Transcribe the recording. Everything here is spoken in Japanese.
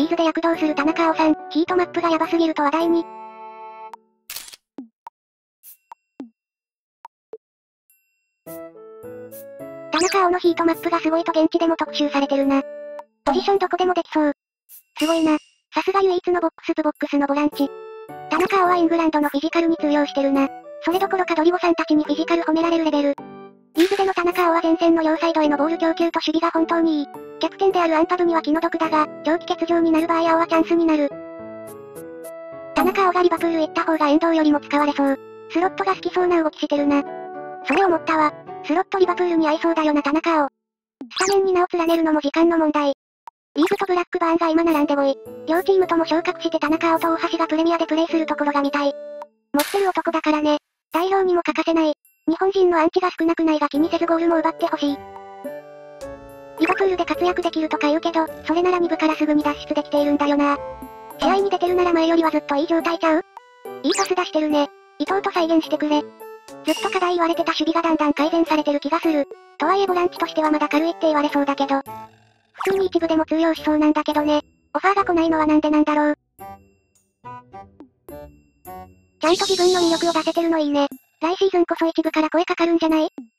ーズで躍動する田中碧さん、ヒートマップがヤバすぎると話題に。田中碧のヒートマップがすごいと現地でも特集されてるな。ポジションどこでもできそう。すごいな。さすが唯一のボックスとボックスのボランチ。田中碧はイングランドのフィジカルに通用してるな。それどころかドリボさんたちにフィジカル褒められるレベル。リーグでの田中碧は前線の両サイドへのボール供給と守備が本当にいい。キャプテンであるアンパブには気の毒だが、長期欠場になる場合碧はチャンスになる。田中碧がリバプール行った方が遠藤よりも使われそう。スロットが好きそうな動きしてるな。それ思ったわ。スロットリバプールに合いそうだよな田中碧。スタメンに名を連ねるのも時間の問題。リーグとブラックバーンが今並んで5位。両チームとも昇格して田中碧と大橋がプレミアでプレイするところが見たい。持ってる男だからね。代表にも欠かせない。日本人のアンチが少なくないが気にせずゴールも奪ってほしい。リバプールで活躍できるとか言うけど、それなら2部からすぐに脱出できているんだよな。試合に出てるなら前よりはずっといい状態ちゃう？いいパス出してるね。伊藤と再現してくれ。ずっと課題言われてた守備がだんだん改善されてる気がする。とはいえボランチとしてはまだ軽いって言われそうだけど。普通に一部でも通用しそうなんだけどね。オファーが来ないのはなんでなんだろう。ちゃんと自分の魅力を出せてるのいいね。来シーズンこそ一部から声かかるんじゃない？